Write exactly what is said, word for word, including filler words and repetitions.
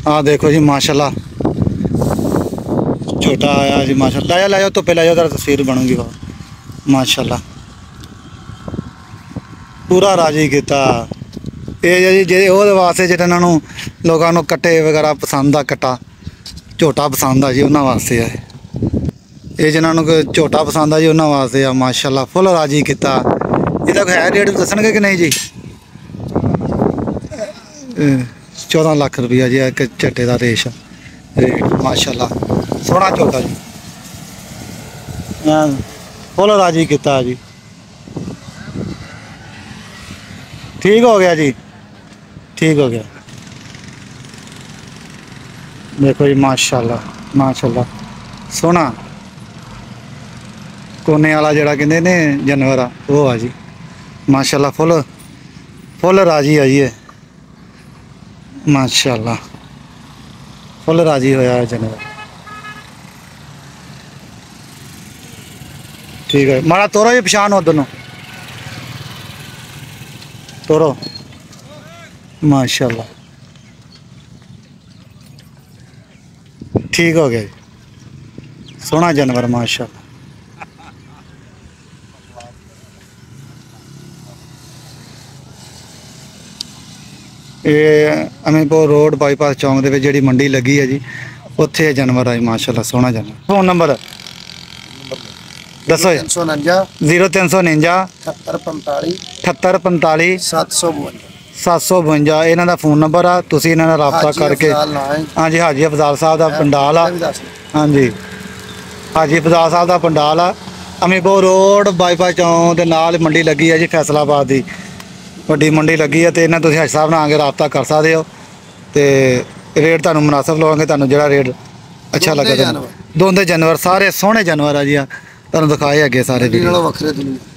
हाँ देखो जी माशाल्लाह छोटा आया जी माशाल्लाह। लाया लाया तो पहले लाया जरा तस्वीर बनूंगी वह माशाल्लाह पूरा राजी किया। ये जी जे वास्ते जो इन्होंने लोगों को कट्टे वगैरह पसंद आ कट्टा झोटा पसंद आ जी उन्होंने वास्ते है ये जिन्होंने झोटा पसंद आ जी उन्होंने वास्ते आ माशाल्लाह फुल राजी किया। ये है रेट दसणगे कि नहीं जी? चौदह लाख रुपया जी एक झट्टे का रेश रेट माशाल्लाह सोहना झोटा जी फुल राजी किया जी। ठीक हो गया जी ठीक हो गया। देखो जी माशाल्लाह माशाल्लाह सोहना कोने वाला जड़ा कहते ने जानवर आ वो आ जी माशाल्लाह फुल फुल राजी है जी माशाल्लाह फुल राजी होया है जानवर। ठीक है माड़ा तोरो जी पछाण उधर नो तोरो माशाल्लाह ठीक हो गया जी सोहना जानवर माशाल्लाह। ये अमीरपुर रोड बाईपास चौंक दे विच जिहड़ी मंडी लगी है जी उत्थे जानवर आई माशाल्लाह सोहना जानवर। फोन नंबर दसो तीन सौ उनंजा जीरो तीन सौ उनंजा अठहत्तर पंताली अठहत्तर पंताली सत्त सौ बवंजा सत्त सौ बवंजा इन्हां दा फोन नंबर आ तुसीं इन्हां नाल राबता करके। हाँ जी हाजी अफजाल साहब का पंडाल आ हाँ जी हाजी अफजाल साहब का पंडाल आ अमीरपुर रोड बाईपास चौंक दे नाल मंडी लगी है जी फैसलाबाद की वड्डी मंडी लगी है तो इन्हां तुसीं हाजी साहब नाल आके राबता कर सकते हो तो रेट तुहानूं मुनासिब लवांगे तुहानूं जिहड़ा रेट अच्छा लगे। दोंदे जानवर सारे सोहने जानवर आ जी तुहानूं दिखाए अगे सारे।